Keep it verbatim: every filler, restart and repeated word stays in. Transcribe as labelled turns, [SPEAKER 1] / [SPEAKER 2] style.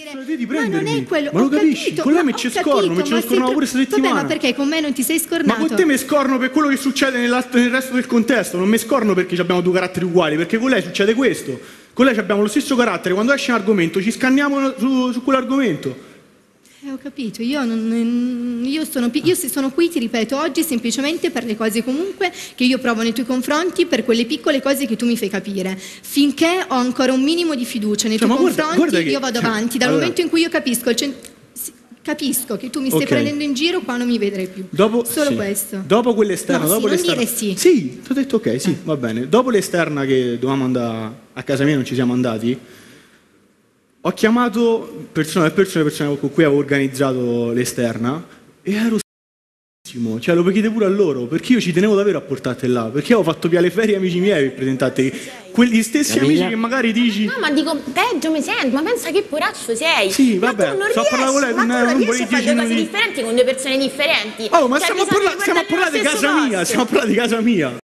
[SPEAKER 1] Vedi
[SPEAKER 2] ma non
[SPEAKER 1] prendermi.
[SPEAKER 2] è quello,
[SPEAKER 1] Ma lo
[SPEAKER 2] ho
[SPEAKER 1] capisci?
[SPEAKER 2] capito,
[SPEAKER 1] Con lei
[SPEAKER 2] ma
[SPEAKER 1] mi ci
[SPEAKER 2] ho
[SPEAKER 1] scorno,
[SPEAKER 2] capito,
[SPEAKER 1] mi ci
[SPEAKER 2] ma
[SPEAKER 1] scornavo
[SPEAKER 2] sei
[SPEAKER 1] pure
[SPEAKER 2] tro-
[SPEAKER 1] questa settimana.
[SPEAKER 2] Vabbè, ma perché con me non ti sei
[SPEAKER 1] Ma
[SPEAKER 2] scornato?
[SPEAKER 1] con te mi scorno per quello che succede nell'altro- nel resto del contesto, non mi scorno perché abbiamo due caratteri uguali, perché con lei succede questo. Con lei abbiamo lo stesso carattere, quando esce un argomento ci scanniamo su, su quell'argomento.
[SPEAKER 2] Eh, ho capito, io, non, io, sono, pi- io se sono qui, ti ripeto, oggi semplicemente per le cose comunque che io provo nei tuoi confronti, per quelle piccole cose che tu mi fai capire. Finché ho ancora un minimo di fiducia nei
[SPEAKER 1] Cioè,
[SPEAKER 2] tuoi
[SPEAKER 1] ma guarda-
[SPEAKER 2] confronti,
[SPEAKER 1] guarda che-
[SPEAKER 2] io vado
[SPEAKER 1] cioè,
[SPEAKER 2] avanti. Dal
[SPEAKER 1] allora-
[SPEAKER 2] momento in cui io capisco, il cen- sì, capisco che tu mi stai
[SPEAKER 1] Ok.
[SPEAKER 2] prendendo in giro, qua non mi vedrai più.
[SPEAKER 1] Dopo,
[SPEAKER 2] Solo
[SPEAKER 1] sì.
[SPEAKER 2] questo.
[SPEAKER 1] Dopo quell'esterna,
[SPEAKER 2] No, sì,
[SPEAKER 1] dopo
[SPEAKER 2] non
[SPEAKER 1] l'esterna.
[SPEAKER 2] dire sì.
[SPEAKER 1] Sì, ti ho detto ok, sì, va bene. Dopo l'esterna che dovevamo andare a casa mia, non ci siamo andati. Ho chiamato persone, persone, persone con cui avevo organizzato l'esterna e ero s***issimo, cioè lo puoi chiedere pure a loro, perché io ci tenevo davvero a portarti là, perché avevo fatto via le ferie amici miei per presentarti, quegli stessi
[SPEAKER 3] Capito?
[SPEAKER 1] amici che magari dici...
[SPEAKER 4] No, ma dico, peggio mi sento, ma pensa che poraccio sei.
[SPEAKER 1] Sì,
[SPEAKER 4] ma
[SPEAKER 1] vabbè,
[SPEAKER 4] tu non
[SPEAKER 1] sto a
[SPEAKER 4] riesci,
[SPEAKER 1] parlare con lei,
[SPEAKER 4] ma tu
[SPEAKER 1] non-
[SPEAKER 4] non
[SPEAKER 1] non
[SPEAKER 4] riesci
[SPEAKER 1] volevi
[SPEAKER 4] a fare
[SPEAKER 1] dieci
[SPEAKER 4] due cose
[SPEAKER 1] minuti.
[SPEAKER 4] differenti con due persone differenti.
[SPEAKER 1] Oh, ma
[SPEAKER 4] Cioè,
[SPEAKER 1] stiamo a
[SPEAKER 4] bisogna
[SPEAKER 1] parlare stiamo a
[SPEAKER 4] guardare
[SPEAKER 1] parlare di
[SPEAKER 4] nello
[SPEAKER 1] casa
[SPEAKER 4] stesso
[SPEAKER 1] mia,
[SPEAKER 4] posto.
[SPEAKER 1] stiamo a parlare di casa mia.